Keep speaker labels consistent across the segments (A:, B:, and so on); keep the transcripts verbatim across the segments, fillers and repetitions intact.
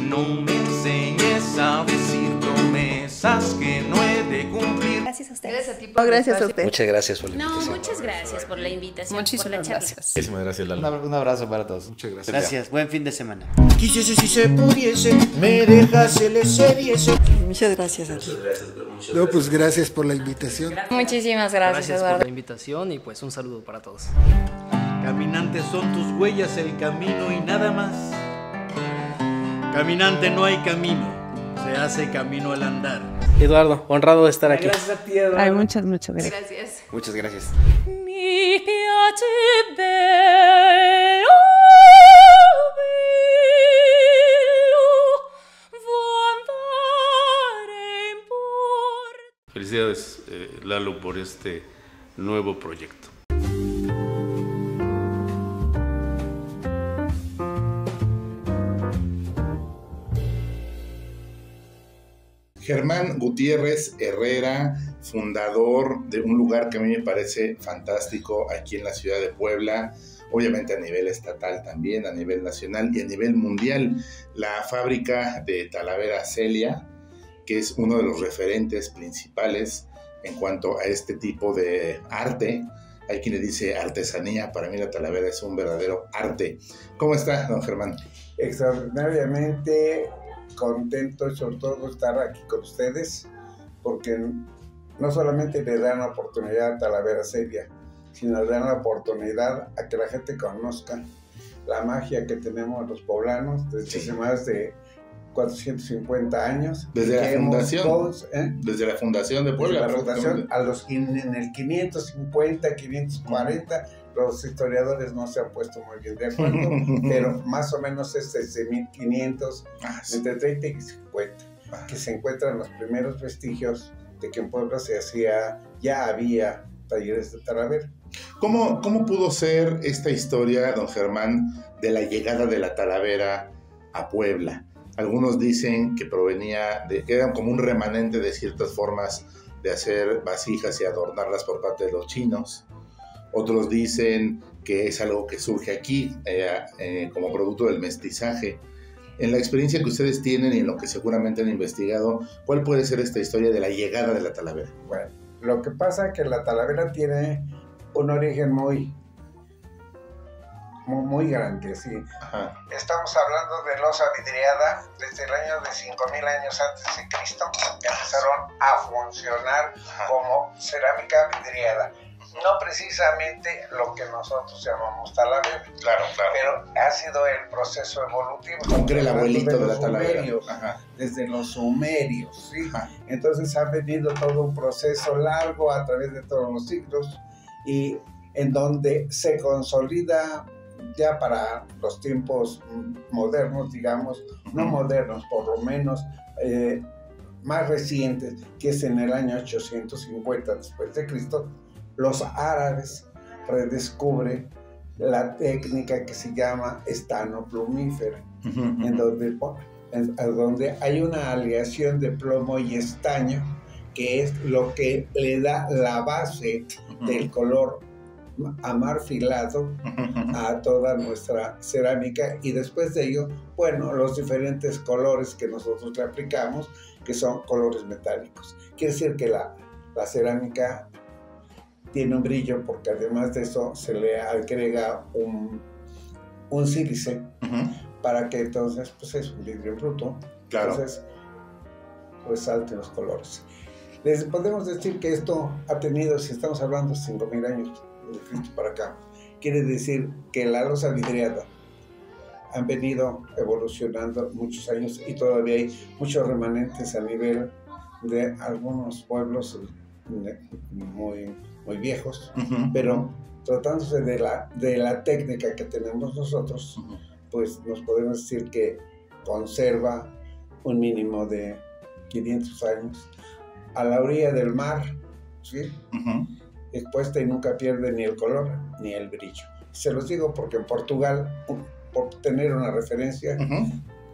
A: No me enseñes a decir promesas que no he de cumplir.
B: Gracias a ustedes.
C: Gracias a ti
B: por gracias a usted.
D: Muchas gracias por la invitación.
E: No, muchas gracias por la invitación.
C: Muchísimas
E: por la charla.
C: gracias.
F: Muchísimas gracias, Lalo.
G: Un abrazo para todos.
F: Muchas gracias.
H: Gracias, buen fin de semana.
I: Quisiese si se pudiese, me dejas el ese diese.
J: Muchas gracias a ti.
I: No, pues gracias por la invitación.
B: Muchísimas gracias,
C: Gracias
B: Eduardo.
C: por la invitación y pues un saludo para todos.
H: Caminantes son tus huellas, el camino y nada más. Caminante no hay camino, se hace camino al andar.
C: Eduardo, honrado de estar aquí.
J: Gracias a ti, Eduardo.
B: Ay, muchas, muchas gracias.
C: Gracias.
D: Muchas gracias.
E: Mi piace bello,
F: Felicidades, eh, Lalo, por este nuevo proyecto.
K: Germán Gutiérrez Herrera, fundador de un lugar que a mí me parece fantástico aquí en la ciudad de Puebla, obviamente a nivel estatal también, a nivel nacional y a nivel mundial, la fábrica de Talavera Celia, que es uno de los referentes principales en cuanto a este tipo de arte. Hay quien le dice artesanía, para mí la Talavera es un verdadero arte. ¿Cómo está, don Germán?
L: Extraordinariamente contento y sobre todo estar aquí con ustedes, porque no solamente le dan la oportunidad a Talavera Celia, sino le dan la oportunidad a que la gente conozca la magia que tenemos los poblanos desde sí. hace más de cuatrocientos cincuenta años.
K: Desde la fundación,
L: todos, ¿eh?
K: desde la fundación de Puebla.
L: Desde la fundación, a los, en el quinientos cincuenta, quinientos cuarenta, los historiadores no se han puesto muy bien de acuerdo, pero más o menos es desde mil quinientos, ah, sí. entre treinta y cincuenta, ah. que se encuentran los primeros vestigios de que en Puebla se hacía, ya había talleres de Talavera.
K: ¿Cómo, ¿Cómo pudo ser esta historia, don Germán, de la llegada de la Talavera a Puebla? Algunos dicen que provenía, de, que eran como un remanente de ciertas formas de hacer vasijas y adornarlas por parte de los chinos. Otros dicen que es algo que surge aquí eh, eh, como producto del mestizaje. En la experiencia que ustedes tienen y en lo que seguramente han investigado, ¿cuál puede ser esta historia de la llegada de la Talavera?
L: Bueno, lo que pasa es que la Talavera tiene un origen muy, muy, muy grande, sí. Ajá. Estamos hablando de loza vidriada desde el año de cinco mil años antes de Cristo, que empezaron a funcionar Ajá. como cerámica vidriada. No precisamente lo que nosotros llamamos Talavera,
K: claro, claro.
L: pero ha sido el proceso evolutivo.
K: Como que era el abuelito de, de la Talavera.
L: Sumerios, desde los sumerios, ¿sí? Ajá. Entonces ha venido todo un proceso largo a través de todos los siglos y en donde se consolida ya para los tiempos modernos, digamos, uh-huh. no modernos, por lo menos eh, más recientes, que es en el año ochocientos cincuenta después de Cristo, los árabes redescubren la técnica que se llama estano plumífera, uh-huh. en, donde, en, en donde hay una aleación de plomo y estaño, que es lo que le da la base uh-huh. del color amarfilado uh-huh. a toda nuestra cerámica, y después de ello, bueno, los diferentes colores que nosotros le aplicamos, que son colores metálicos. Quiere decir que la, la cerámica tiene un brillo, porque además de eso se le agrega un, un sílice uh-huh. para que entonces pues es un vidrio bruto, claro. entonces resalten los colores. Les podemos decir que esto ha tenido, si estamos hablando de cinco mil años de Cristo para acá, quiere decir que la loza vidriada han venido evolucionando muchos años y todavía hay muchos remanentes a nivel de algunos pueblos muy, muy viejos, uh-huh. pero tratándose de la, de la técnica que tenemos nosotros, uh-huh. pues nos podemos decir que conserva un mínimo de quinientos años a la orilla del mar, ¿sí? Uh-huh. expuesta y nunca pierde ni el color ni el brillo. Se los digo porque en Portugal, por tener una referencia, uh-huh.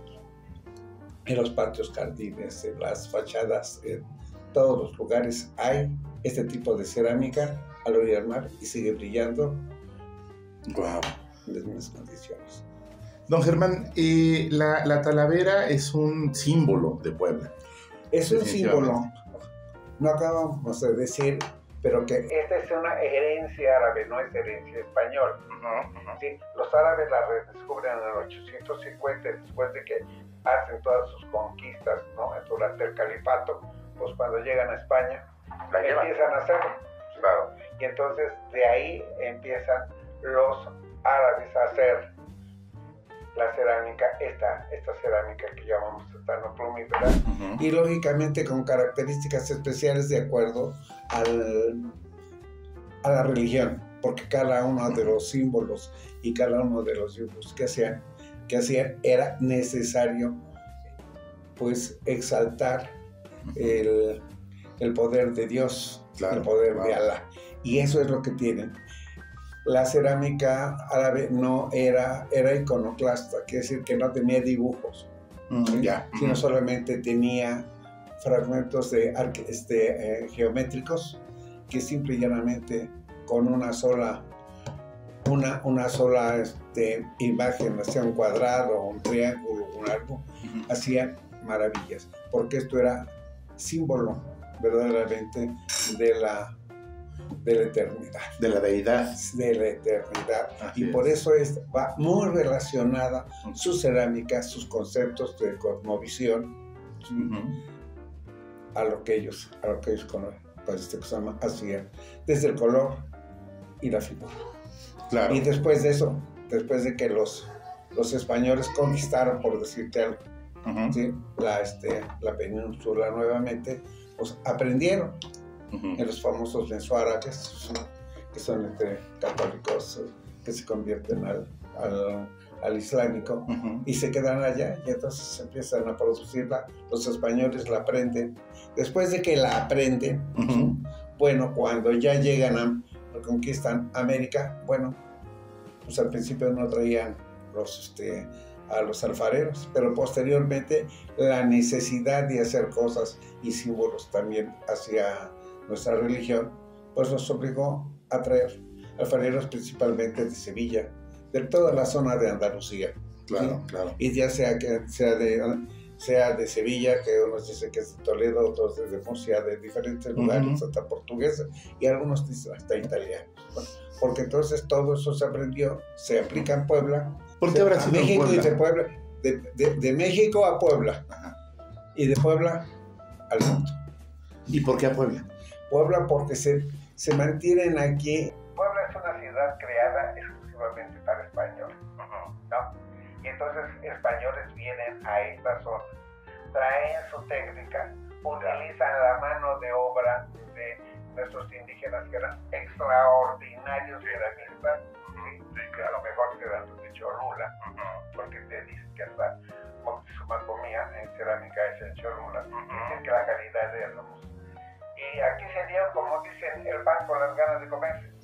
L: en los patios jardines, en las fachadas, en todos los lugares hay este tipo de cerámica a la orilla del mar y sigue brillando.
K: Wow.
L: En las mismas condiciones.
K: Don Germán, eh, la, la talavera es un símbolo de Puebla.
L: Es un símbolo, no acabamos de decir, pero que esta es una herencia árabe, no es herencia española. Uh-huh, uh-huh. ¿Sí? Los árabes la redescubren en el ochocientos cincuenta, después de que hacen todas sus conquistas, ¿no? Durante el califato, pues cuando llegan a España, la empiezan a hacerlo. Claro. Y entonces de ahí empiezan los árabes a hacer la cerámica, esta, esta cerámica que llamamos etanoplumífera, uh-huh. y lógicamente con características especiales de acuerdo al, a la religión, porque cada uno de los símbolos y cada uno de los dibujos que hacían, que hacían era necesario pues exaltar uh-huh. el, el poder de Dios, claro, el poder claro. de Alá, y eso es lo que tienen. La cerámica árabe no era, era iconoclasta, quiere decir que no tenía dibujos, mm, ¿sí? yeah. sino mm. solamente tenía fragmentos de, este, eh, geométricos que simple y llanamente con una sola, una, una sola este, imagen, sea un cuadrado, un triángulo, un algo, mm-hmm. hacían maravillas, porque esto era símbolo verdaderamente de la de la eternidad.
K: De la deidad.
L: De la eternidad.
K: Así
L: y
K: es.
L: por eso es, va muy relacionada su cerámica, sus conceptos de cosmovisión, uh-huh. a lo que ellos, a lo que ellos hacían, desde el color y la figura.
K: Claro.
L: Y después de eso, después de que los, los españoles conquistaron, por decirte algo, uh-huh. ¿sí? la, este, la península nuevamente, pues aprendieron. Uh-huh. En los famosos mensuárabes, que son entre católicos que se convierten al, al, al islámico, uh-huh. y se quedan allá, y entonces empiezan a producirla. Los españoles la aprenden. Después de que la aprenden, uh-huh. bueno, cuando ya llegan a conquistan América, bueno, pues al principio no traían los, este, a los alfareros, pero posteriormente la necesidad de hacer cosas y símbolos también hacia nuestra religión, pues nos obligó a traer alfareros principalmente de Sevilla, de toda la zona de Andalucía.
K: Claro,
L: ¿sí?
K: claro.
L: Y ya sea que sea de, sea de Sevilla, que unos dicen que es de Toledo, otros de Murcia, de diferentes lugares, uh-huh. hasta portugueses, y algunos dicen hasta italianos. Bueno, porque entonces todo eso se aprendió, se aplica en Puebla.
K: ¿Por qué habrá sido en
L: México
K: Puebla?
L: Y de Puebla, de, de, de México a Puebla, ajá. y de Puebla al mundo.
K: ¿Y por qué a Puebla?
L: Puebla porque se, se mantienen aquí. Puebla es una ciudad creada exclusivamente para españoles, ¿no? Y entonces españoles vienen a esta zona, traen su técnica, utilizan la mano de obra de nuestros indígenas que eran extraordinarios ceramistas, ¿sí? Que a lo mejor eran de Cholula, porque te dicen que hasta Moctezuma comía en cerámica hecha en Cholula, dicen que la calidad de hermosa. Y aquí sería, como dicen, el pan con las ganas de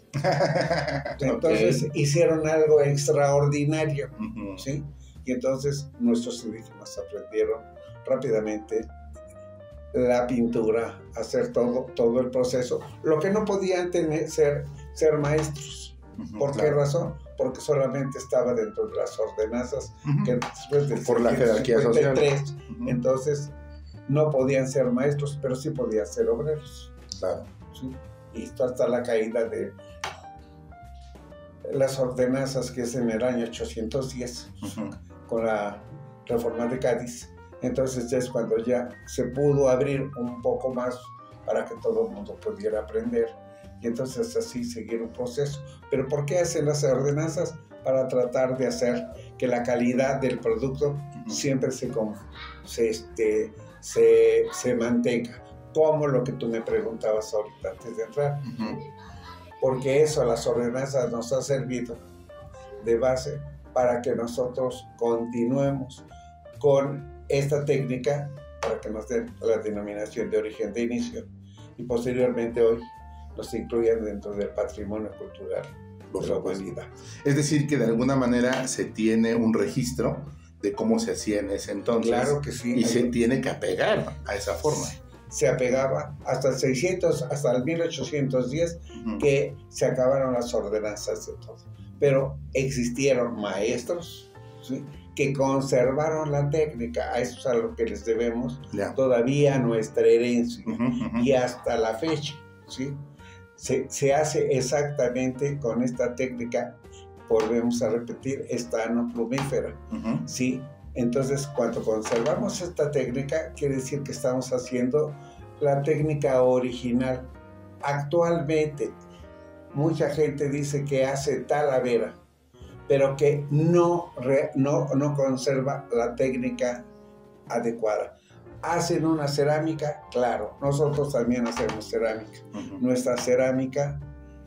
L: comer. Entonces okay. hicieron algo extraordinario, uh-huh. ¿sí? Y entonces nuestros indígenas aprendieron rápidamente la pintura, hacer todo, todo el proceso. Lo que no podían tener, ser, ser maestros. Uh-huh, ¿Por claro. qué razón? Porque solamente estaba dentro de las ordenanzas uh-huh. que después del
K: por la jerarquía social.
L: Uh-huh. Entonces no podían ser maestros, pero sí podían ser obreros.
K: Claro.
L: ¿Sí? Y esto hasta la caída de las ordenanzas, que es en el año ochocientos diez, uh-huh. con la reforma de Cádiz. Entonces es cuando ya se pudo abrir un poco más para que todo el mundo pudiera aprender. Y entonces así seguir un proceso. ¿Pero por qué hacen las ordenanzas? Para tratar de hacer que la calidad del producto uh-huh. siempre se, se, este, se, se mantenga. Como lo que tú me preguntabas ahorita antes de entrar. Uh-huh. Porque eso, las ordenanzas nos ha servido de base para que nosotros continuemos con esta técnica, para que nos den la denominación de origen de inicio y posteriormente hoy nos incluyan dentro del patrimonio cultural de la humanidad.
K: Es decir, que de alguna manera se tiene un registro de cómo se hacía en ese entonces.
L: Claro que sí.
K: Y se tiene que apegar a esa forma.
L: Se apegaba hasta el seiscientos, hasta el mil ochocientos diez, uh-huh. que se acabaron las ordenanzas de todo. Pero existieron maestros, ¿sí? Que conservaron la técnica. A eso es a lo que les debemos
K: Ya.
L: todavía nuestra herencia.
K: Ujú, ujú.
L: Y hasta la fecha, ¿sí? Se, se hace exactamente con esta técnica, volvemos a repetir, estano plumífera,
K: Ujú.
L: ¿sí? Entonces, cuando conservamos esta técnica, quiere decir que estamos haciendo la técnica original. Actualmente, mucha gente dice que hace talavera, pero que no, re, no, no conserva la técnica adecuada. ¿Hacen una cerámica? Claro, nosotros también hacemos cerámica.
K: Uh-huh.
L: Nuestra cerámica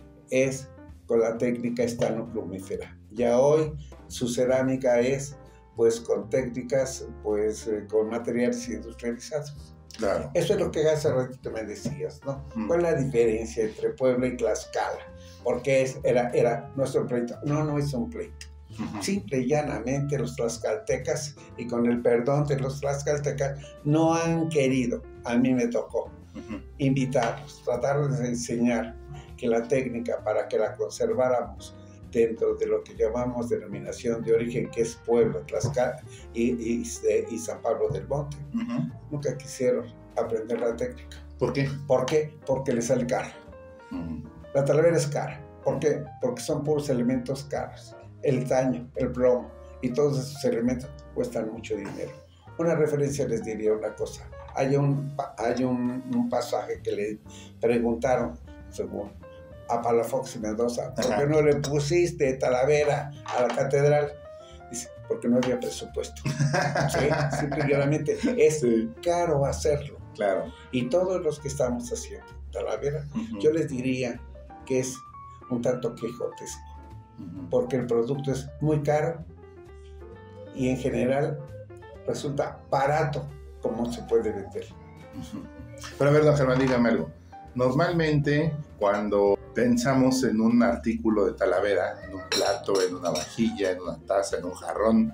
L: es con la técnica estanoplumífera. Ya hoy su cerámica es pues con técnicas, pues eh, con materiales industrializados.
K: Claro.
L: Eso es lo que hace ratito me decías, ¿no?
K: Mm.
L: ¿Cuál es la diferencia entre Puebla y Tlaxcala? Porque es, era, era nuestro pleito. No, no es un pleito.
K: Uh-huh.
L: Simple y llanamente los tlaxcaltecas, y con el perdón de los tlaxcaltecas, no han querido, a mí me tocó, uh-huh. invitarlos, tratarles de enseñar que la técnica para que la conserváramos dentro de lo que llamamos denominación de origen, que es Puebla, Tlaxcala y, y, y San Pablo del Monte, uh-huh. nunca quisieron aprender la técnica.
K: ¿Por qué?
L: ¿Por qué? Porque les sale cara. Uh-huh. La talavera es cara. ¿Por qué? Porque son puros elementos caros. El daño, el plomo y todos esos elementos cuestan mucho dinero. Una referencia les diría una cosa. Hay un, hay un, un pasaje que le preguntaron, según a Palafox y Mendoza, ¿por qué no le pusiste talavera a la catedral? Dice, porque no había presupuesto. ¿Sí? Simplemente es sí. caro hacerlo.
K: Claro.
L: Y todos los que estamos haciendo talavera, uh-huh. yo les diría que es un tanto quijotesco. Porque el producto es muy caro y en general resulta barato como se puede vender.
K: Pero a ver, don Germán, dígame algo. Normalmente cuando pensamos en un artículo de talavera, en un plato, en una vajilla, en una taza, en un jarrón,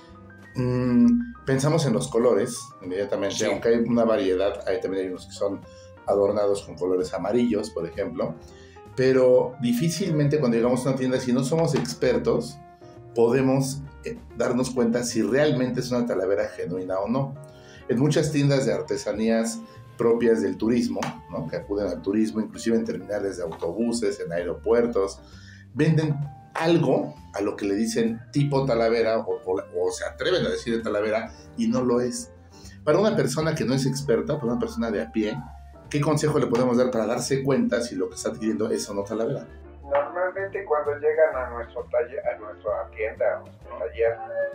K: mmm, pensamos en los colores inmediatamente, sí. Aunque hay una variedad, hay también hay unos que son adornados con colores amarillos, por ejemplo. Pero difícilmente cuando llegamos a una tienda, si no somos expertos, podemos eh, darnos cuenta si realmente es una talavera genuina o no. En muchas tiendas de artesanías propias del turismo, ¿no? Que acuden al turismo, inclusive en terminales de autobuses, en aeropuertos, venden algo a lo que le dicen tipo talavera o, o, o se atreven a decir de talavera y no lo es. Para una persona que no es experta, para una persona de a pie, ¿qué consejo le podemos dar para darse cuenta si lo que está adquiriendo es o no talavera?
L: Normalmente cuando llegan a nuestro taller, a nuestra tienda, a nuestro taller,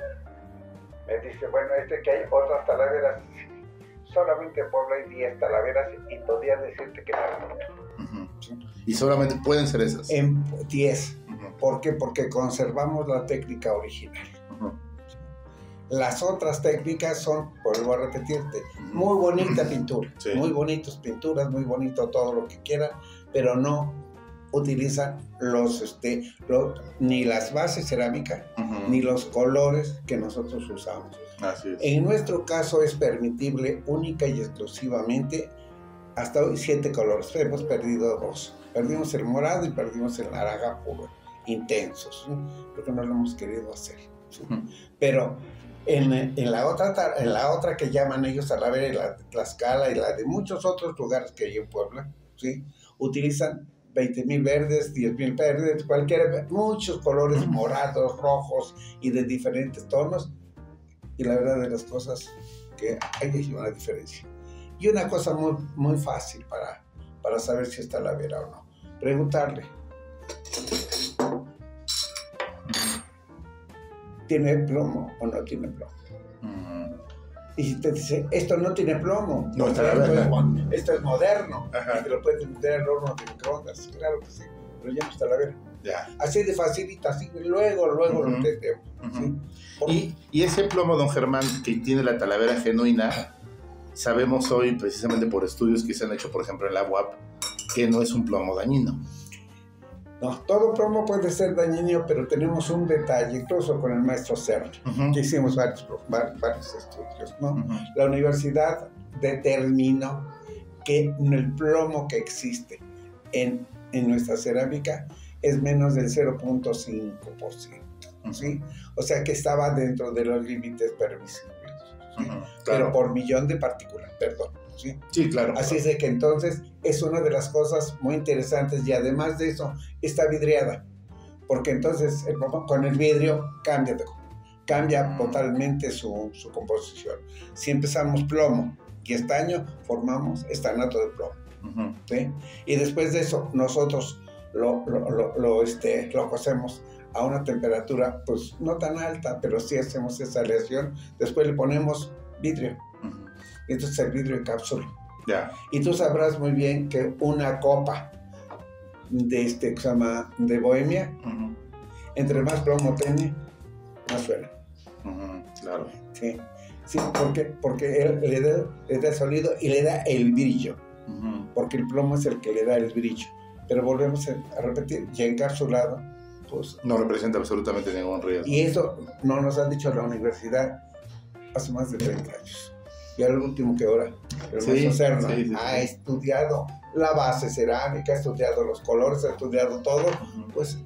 L: me dice, bueno, este que hay otras talaveras, solamente en Puebla hay diez talaveras y podría decirte que no.
K: Uh-huh. ¿Sí? Y solamente pueden ser esas.
L: En diez. Uh-huh. ¿Por qué? Porque conservamos la técnica original. Uh-huh. Las otras técnicas son, vuelvo a repetirte, muy bonita pintura, sí. muy bonitas pinturas, muy bonito todo lo que quieran, pero no utilizan los, este, los, ni las bases cerámicas, uh-huh. ni los colores que nosotros usamos.
K: Así es.
L: En nuestro caso es permitible única y exclusivamente hasta hoy siete colores. Hemos perdido dos. Perdimos el morado y perdimos el naranja puro, intensos, ¿sí? Porque no lo hemos querido hacer. ¿Sí? Uh-huh. Pero En, en, la otra, en la otra que llaman ellos talavera, y la de Tlaxcala y la de muchos otros lugares que hay en Puebla, ¿sí? Utilizan veinte mil verdes, diez mil verdes, cualquiera, muchos colores morados, rojos y de diferentes tonos. Y la verdad de las cosas que hay una diferencia. Y una cosa muy, muy fácil para, para saber si es talavera o no. Preguntarle. ¿Tiene plomo o no tiene plomo? Uh-huh. Y si te dice, esto no tiene plomo,
K: no,
L: esto, es, esto es moderno, y te lo puedes meter al horno de microondas, claro que sí, pero ya no está la vera.
K: Ya.
L: Así de facilita, así, luego, luego uh-huh. lo entendemos.
K: Uh-huh.
L: ¿Sí?
K: Y, y ese plomo, don Germán, que tiene la talavera genuina, sabemos hoy, precisamente por estudios que se han hecho, por ejemplo, en la U A P, que no es un plomo dañino.
L: No, todo plomo puede ser dañino, pero tenemos un detalle, incluso con el maestro Serra, uh-huh. que hicimos varios, varios estudios, ¿no? Uh-huh. La universidad determinó que el plomo que existe en, en nuestra cerámica es menos del cero punto cinco por ciento. uh-huh. ¿sí? O sea que estaba dentro de los límites permisibles, ¿sí? uh-huh. claro. Pero por millón de partículas, perdón. ¿sí?
K: Sí, claro.
L: Así
K: claro.
L: es de que entonces es una de las cosas muy interesantes y además de eso está vidriada, porque entonces el, con el vidrio cambia de cambia uh-huh. totalmente su, su composición. Si empezamos plomo y estaño, formamos estanato de plomo. Uh-huh. ¿sí? Y después de eso, nosotros lo, lo, lo, lo, este, lo cocemos a una temperatura, pues no tan alta, pero sí hacemos esa aleación. Después le ponemos vidrio. Uh-huh. Y entonces el vidrio encapsula.
K: Yeah.
L: Y tú sabrás muy bien que una copa de este que se llama de bohemia, uh-huh. entre más plomo tiene, más suena.
K: Uh-huh, claro.
L: Sí, sí, porque, porque él le da, le da el sonido y le da el brillo. Uh-huh. Porque el plomo es el que le da el brillo. Pero volvemos a repetir, ya encapsulado, pues...
K: No representa absolutamente ningún riesgo.
L: Y eso no nos han dicho la universidad hace más de treinta años. Y al último que ahora, el
K: sí,
L: maestro Serna
K: sí, sí,
L: ha
K: sí.
L: estudiado la base cerámica, ha estudiado los colores, ha estudiado todo, uh-huh. pues...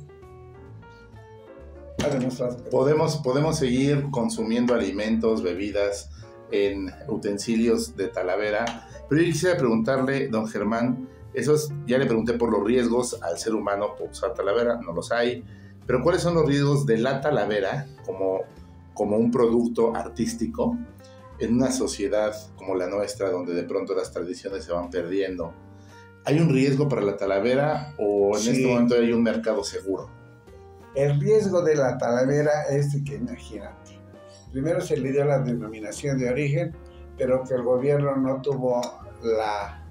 K: Podemos, podemos seguir consumiendo alimentos, bebidas en utensilios de Talavera, pero yo quisiera preguntarle, don Germán, esos, ya le pregunté por los riesgos al ser humano por usar Talavera, no los hay, pero ¿cuáles son los riesgos de la Talavera como, como un producto artístico en una sociedad como la nuestra, donde de pronto las tradiciones se van perdiendo? ¿Hay un riesgo para la Talavera o en sí. este momento hay un mercado seguro?
L: El riesgo de la Talavera es de que, imagínate, primero se le dio la denominación de origen, pero que el gobierno no tuvo la,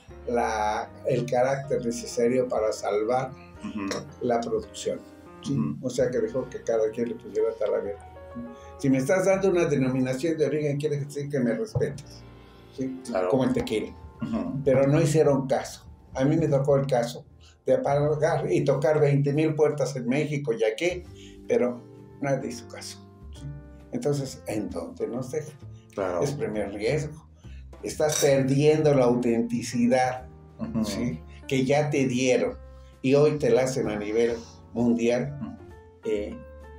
L: la, el carácter necesario para salvar uh-huh. la producción. ¿sí? Uh-huh. O sea que dejó que cada quien le pusiera Talavera. Si me estás dando una denominación de origen, quiere decir que me respetes, ¿sí? Claro. Como el tequila. Uh-huh. Pero no hicieron caso. A mí me tocó el caso de apagar y tocar veinte mil puertas en México y aquí, pero nadie hizo caso. ¿sí? Entonces, ¿en dónde nos deja? Claro. Es primer riesgo. Estás perdiendo la autenticidad uh-huh. ¿sí? que ya te dieron y hoy te la hacen a nivel mundial uh-huh. eh,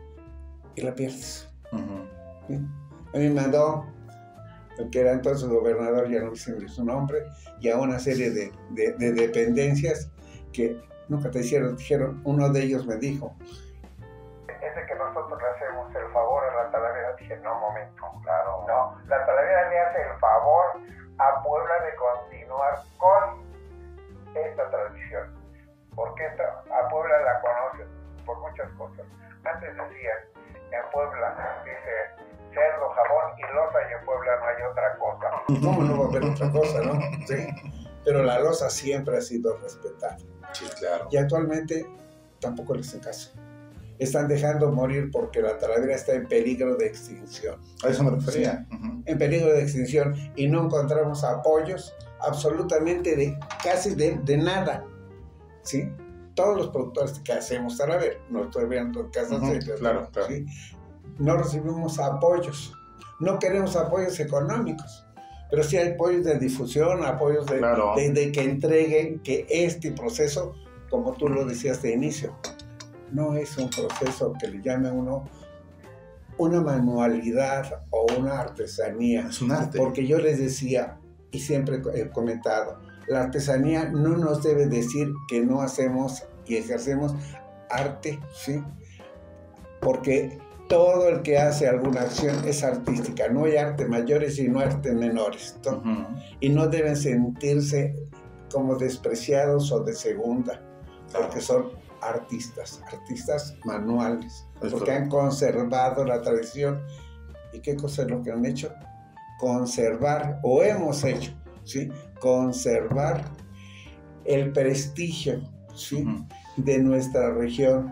L: y la pierdes. Uh-huh. ¿sí? A mí me mandó el que era entonces gobernador, ya no me sé su nombre, y a una serie de, de, de dependencias que nunca te hicieron, dijeron, uno de ellos me dijo, es de que nosotros le hacemos el favor a la Talavera. Dije, no, momento, claro, no, la Talavera le hace el favor a Puebla de continuar con esta tradición, porque esta, a Puebla la conocen por muchas cosas. Antes decían, en Puebla, dice, cerdo, jabón y loza, y en Puebla no hay otra cosa. ¿Cómo no va a haber otra cosa, no? Sí. Pero la loza siempre ha sido respetada.
K: Sí, claro.
L: Y actualmente tampoco les hacen caso. Están dejando morir porque la Talavera está en peligro de extinción.
K: A eso me refería.
L: Sí, uh-huh. En peligro de extinción. Y no encontramos apoyos absolutamente de casi de, de nada. ¿Sí? Todos los productores que hacemos Talavera, no estoy viendo en casas
K: uh-huh.
L: serias,
K: claro, claro.
L: ¿sí? No recibimos apoyos. No queremos apoyos económicos. Pero sí hay apoyos de difusión, apoyos de, claro. de, de que entreguen que este proceso, como tú lo decías de inicio, no es un proceso que le llame a uno una manualidad o una artesanía.
K: Es un arte.
L: Porque yo les decía, y siempre he comentado, la artesanía no nos debe decir que no hacemos y ejercemos arte, ¿sí? Porque todo el que hace alguna acción es artística. No hay arte mayores y no hay arte menores. ¿no? Uh-huh. Y no deben sentirse como despreciados o de segunda, claro. porque son artistas, artistas manuales, es porque verdad. Han conservado la tradición. ¿Y qué cosa es lo que han hecho? Conservar, o hemos hecho, ¿sí? Conservar el prestigio, ¿sí? Uh-huh. de nuestra región,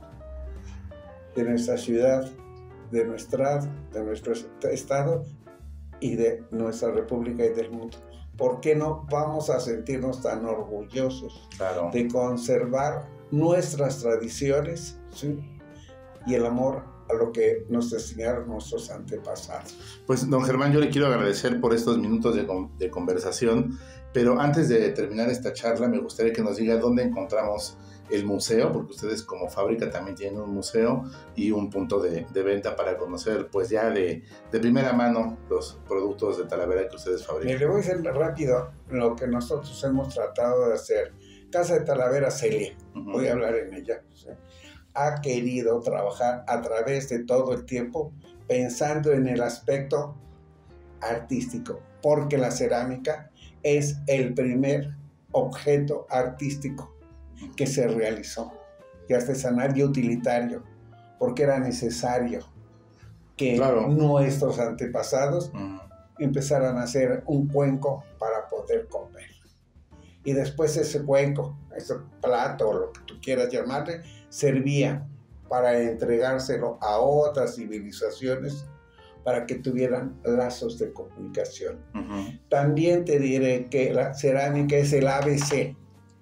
L: de nuestra ciudad, de nuestra, de nuestro estado y de nuestra república y del mundo. ¿Por qué no vamos a sentirnos tan orgullosos
K: claro.
L: de conservar nuestras tradiciones, ¿sí? y el amor a lo que nos enseñaron nuestros antepasados?
K: Pues, don Germán, yo le quiero agradecer por estos minutos de, de conversación, pero antes de terminar esta charla me gustaría que nos diga dónde encontramos el museo, porque ustedes como fábrica también tienen un museo y un punto de, de venta para conocer pues ya de, de primera mano los productos de Talavera que ustedes fabrican.
L: Le voy a decir rápido lo que nosotros hemos tratado de hacer. Casa de Talavera Celia, uh-huh. voy a hablar en ella, ¿sí? Ha querido trabajar a través de todo el tiempo pensando en el aspecto artístico, porque la cerámica es el primer objeto artístico que se realizó, y artesanal y utilitario, porque era necesario que claro. nuestros antepasados uh-huh. empezaran a hacer un cuenco para poder comer. Y después ese cuenco, ese plato, o lo que tú quieras llamarle, servía para entregárselo a otras civilizaciones para que tuvieran lazos de comunicación. Uh-huh. También te diré que la cerámica es el A B C.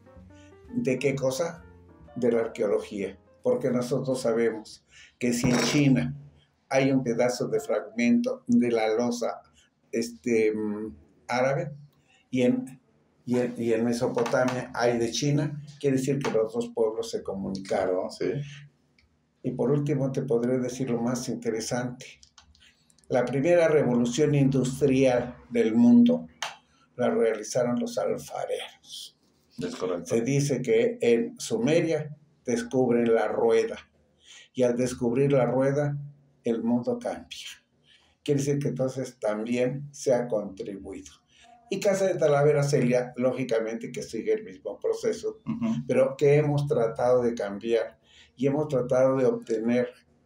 L: ¿De qué cosa? De la arqueología. Porque nosotros sabemos que si en China hay un pedazo de fragmento de la losa este, árabe y en Y en, y en Mesopotamia hay de China, quiere decir que los dos pueblos se comunicaron.
K: Sí.
L: Y por último te podré decir lo más interesante. La primera revolución industrial del mundo la realizaron los alfareros.
K: Es correcto.
L: Se dice que en Sumeria descubren la rueda, y al descubrir la rueda el mundo cambia. Quiere decir que entonces también se ha contribuido. Y Casa de Talavera Celia, lógicamente que sigue el mismo proceso, uh-huh. pero que hemos tratado de cambiar y hemos tratado de obtener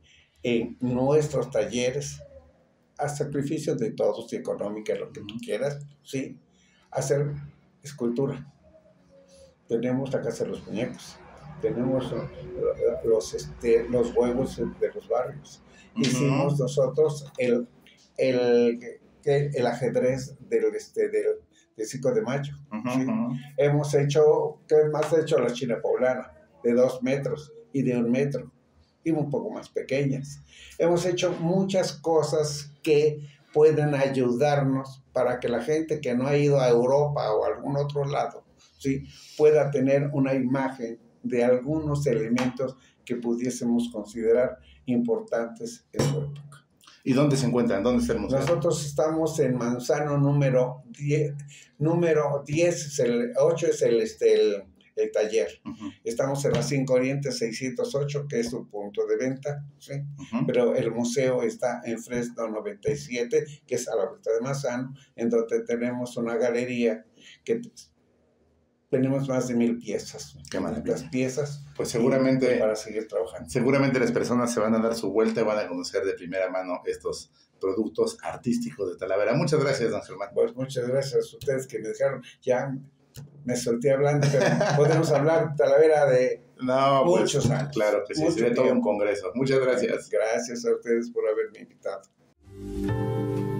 L: en nuestros talleres, a sacrificio de todos, y económica, lo que uh-huh. tú quieras, sí, hacer escultura. Tenemos la Casa de los Muñecos, tenemos los, este, los huevos de los barrios. Uh-huh. Hicimos nosotros el... el el ajedrez del, este, del, del cinco de mayo. Uh-huh, ¿sí? uh-huh. Hemos hecho, ¿qué más ha hecho la China poblana? De dos metros y de un metro, y un poco más pequeñas. Hemos hecho muchas cosas que pueden ayudarnos para que la gente que no ha ido a Europa o a algún otro lado, ¿sí? pueda tener una imagen de algunos elementos que pudiésemos considerar importantes en su época.
K: ¿Y dónde se encuentran? ¿Dónde está el museo?
L: Nosotros estamos en Manzano número diez, número diez, el ocho es el, este, el, el taller. Uh-huh. Estamos en la cinco Oriente seiscientos ocho, que es un punto de venta, ¿sí? Uh-huh. Pero el museo está en Fresno noventa y siete, que es a la vuelta de Manzano, en donde tenemos una galería que tenemos más de mil piezas.
K: Qué maravilla.
L: Las piezas.
K: Pues seguramente
L: para seguir trabajando.
K: Seguramente las personas se van a dar su vuelta y van a conocer de primera mano estos productos artísticos de Talavera. Muchas gracias, don Germán.
L: Pues muchas gracias a ustedes que me dejaron. Ya me solté hablando, pero podemos hablar Talavera de no, muchos
K: pues,
L: años.
K: Claro que sí, sería todo un congreso. Muchas gracias.
L: Gracias a ustedes por haberme invitado.